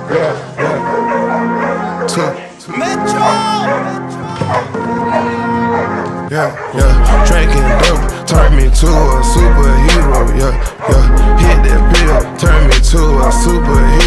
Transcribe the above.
Drinking dope turned me to a superhero. Hit that pill, turned me to a superhero.